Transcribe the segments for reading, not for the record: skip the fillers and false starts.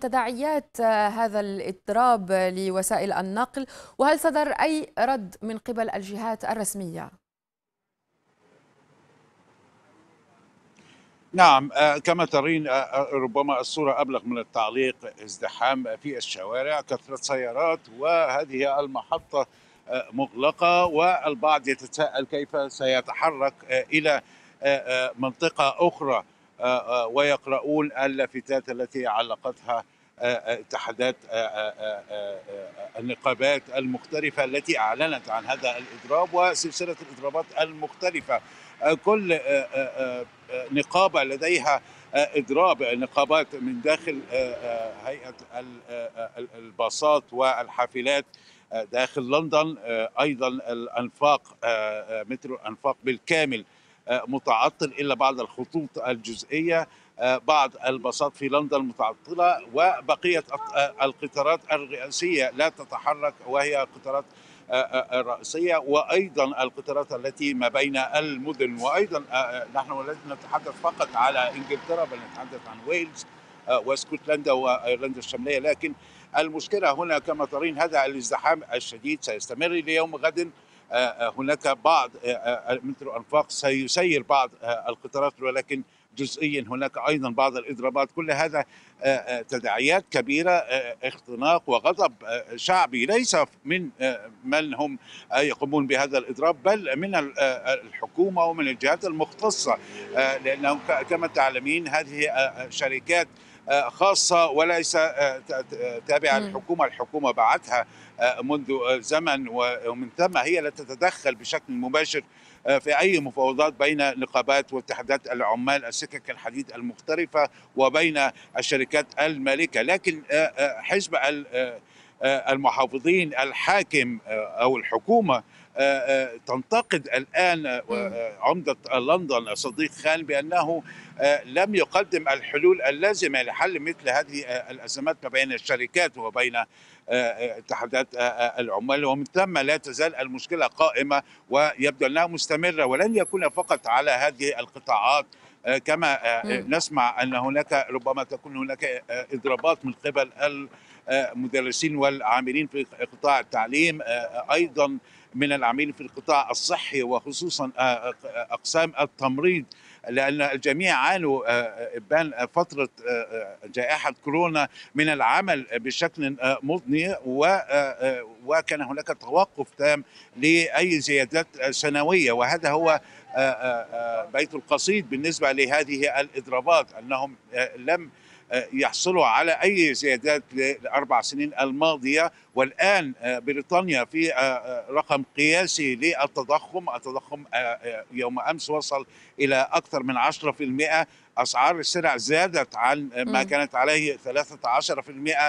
تداعيات هذا الاضطراب لوسائل النقل، وهل صدر أي رد من قبل الجهات الرسمية؟ نعم، كما ترين، ربما الصورة أبلغ من التعليق. ازدحام في الشوارع، كثرة سيارات، وهذه المحطة مغلقة، والبعض يتساءل كيف سيتحرك إلى منطقة أخرى، ويقرؤون اللافتات التي علقتها اتحادات النقابات المختلفة التي أعلنت عن هذا الإضراب وسلسلة الإضرابات المختلفة. كل نقابة لديها إضراب، نقابات من داخل هيئة الباصات والحافلات داخل لندن. أيضا الأنفاق، مترو الأنفاق بالكامل متعطل إلا بعض الخطوط الجزئية. بعض الباصات في لندن متعطلة، وبقية القطارات الرئيسية لا تتحرك، وهي قطارات الرئيسية، وأيضا القطارات التي ما بين المدن. وأيضا نحن لا نتحدث فقط على إنجلترا، بل نتحدث عن ويلز واسكتلندا وأيرلندا الشمالية. لكن المشكلة هنا كما ترين هذا الازدحام الشديد سيستمر ليوم غد. هناك بعض مترو أنفاق سيسير بعض القطارات، ولكن جزئيا. هناك أيضا بعض الإضرابات. كل هذا تداعيات كبيرة، اختناق وغضب شعبي، ليس من هم يقومون بهذا الإضراب، بل من الحكومة ومن الجهات المختصة. لأنه كما تعلمين هذه شركات خاصة وليس تابعة للحكومة. الحكومة بعتها منذ زمن، ومن ثم هي لا تتدخل بشكل مباشر في أي مفاوضات بين نقابات واتحادات العمال السكك الحديد المختلفة وبين الشركات المالكة. لكن حزب المحافظين الحاكم أو الحكومة تنتقد الآن عمدة لندن صديق خان بأنه لم يقدم الحلول اللازمة لحل مثل هذه الأزمات ما بين الشركات وبين اتحادات العمال، ومن ثم لا تزال المشكلة قائمة ويبدو أنها مستمرة، ولن يكون فقط على هذه القطاعات. كما نسمع أن هناك ربما تكون هناك إضرابات من قبل المدرسين والعاملين في قطاع التعليم، أيضا من العاملين في القطاع الصحي، وخصوصا أقسام التمريض، لأن الجميع عانوا إبان فترة جائحة كورونا من العمل بشكل مضني، وكان هناك توقف تام لأي زيادات سنوية. وهذا هو بيت القصيد بالنسبة لهذه الإضرابات، أنهم لم يحصلوا على أي زيادات للأربع سنين الماضية. والآن بريطانيا في رقم قياسي للتضخم. التضخم يوم أمس وصل إلى أكثر من 10%. أسعار السلع زادت عن ما كانت عليه 13%.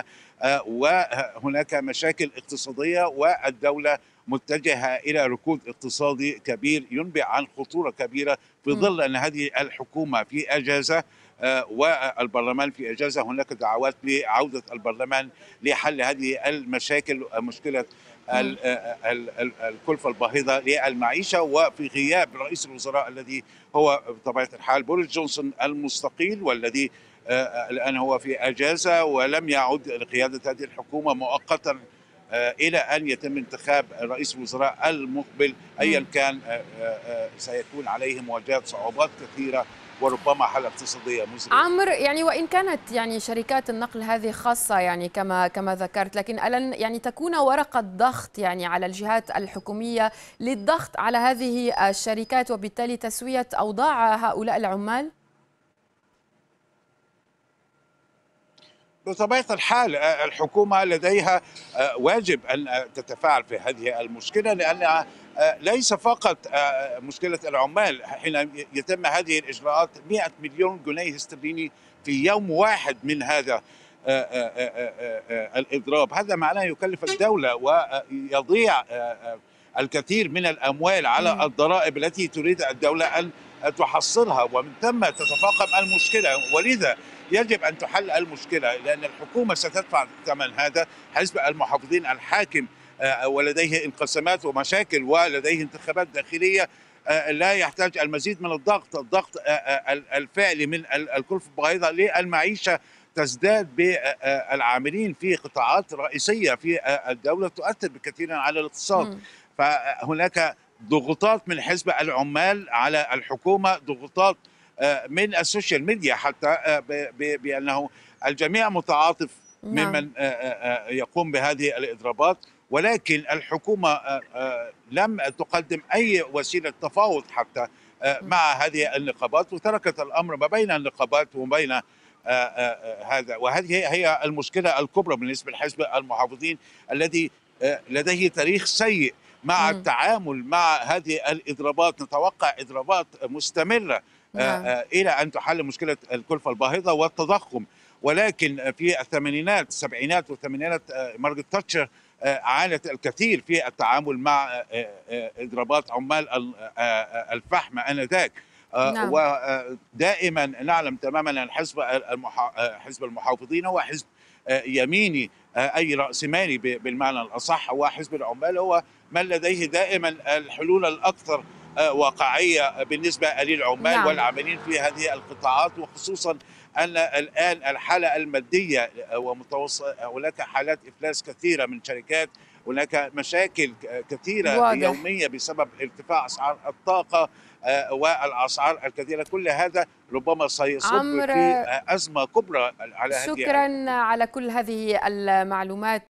وهناك مشاكل اقتصادية، والدولة متجهة إلى ركود اقتصادي كبير ينبئ عن خطورة كبيرة في ظل أن هذه الحكومة في أجازة والبرلمان في إجازة. هناك دعوات لعودة البرلمان لحل هذه المشاكل، مشكلة الكلفة الباهظة للمعيشة، وفي غياب رئيس الوزراء الذي هو بطبيعة الحال بوريس جونسون المستقيل، والذي الآن هو في أجازة ولم يعد لقيادة هذه الحكومة مؤقتا إلى أن يتم انتخاب رئيس الوزراء المقبل. أيا كان سيكون عليه مواجهة صعوبات كثيرة وربما حالة اقتصادية مزرية. عمرو، يعني وإن كانت شركات النقل هذه خاصة كما ذكرت، لكن ألن تكون ورقة ضغط على الجهات الحكومية للضغط على هذه الشركات، وبالتالي تسوية أوضاع هؤلاء العمال؟ بطبيعة الحال الحكومة لديها واجب أن تتفاعل في هذه المشكلة، لأنها ليس فقط مشكلة العمال. حين يتم هذه الإجراءات 100 مليون جنيه استرليني في يوم واحد من هذا الإضراب، هذا معناه يكلف الدولة ويضيع الكثير من الأموال على الضرائب التي تريد الدولة أن تحصلها، ومن ثم تتفاقم المشكلة. ولذا يجب أن تحل المشكلة، لأن الحكومة ستدفع ثمن هذا. حزب المحافظين الحاكم ولديه انقسامات ومشاكل ولديه انتخابات داخلية، لا يحتاج المزيد من الضغط الفعلي من الكلفة الباهظة للمعيشة تزداد بالعاملين في قطاعات رئيسية في الدولة تؤثر بكثير على الاقتصاد. مم. فهناك ضغوطات من حزب العمال على الحكومة، ضغوطات من السوشيال ميديا حتى بأنه الجميع متعاطف نعم. ممن يقوم بهذه الإضرابات، ولكن الحكومة لم تقدم أي وسيلة تفاوض حتى مع هذه النقابات، وتركت الأمر ما بين النقابات وما بين هذا. وهذه هي المشكلة الكبرى بالنسبة لحزب المحافظين الذي لديه تاريخ سيء مع مم. التعامل مع هذه الإضرابات. نتوقع إضرابات مستمرة نعم. إلى أن تحل مشكلة الكلفة الباهظة والتضخم. ولكن في الثمانينات السبعينات والثمانينات مارغريت تاتشر عانت الكثير في التعامل مع إضرابات عمال الفحم آنذاك. نعم. ودائما نعلم تماما أن حزب المحافظين هو حزب يميني، أي رأسمالي بالمعنى الأصح. وحزب العمال هو من لديه دائما الحلول الأكثر واقعية بالنسبة للعمال نعم. والعاملين في هذه القطاعات، وخصوصا أن الآن الحالة المادية ومتوسط، هناك حالات إفلاس كثيرة من شركات، هناك مشاكل كثيرة واضح. يومية بسبب ارتفاع أسعار الطاقة والأسعار الكثيرة. كل هذا ربما سيصب في عمرو، أزمة كبرى على هذه شكرا الحكومة. على كل هذه المعلومات